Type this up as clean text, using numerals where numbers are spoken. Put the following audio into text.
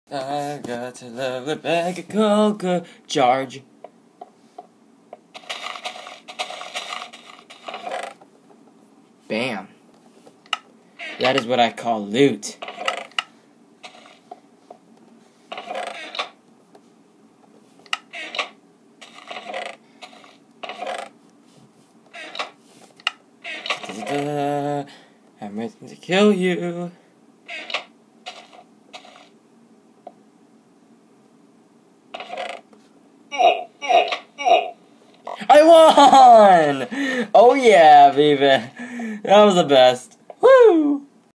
I got a lovely bag of coca, charge. Bam. That is what I call loot. I'm ready to kill you. I won! Oh yeah, baby. That was the best.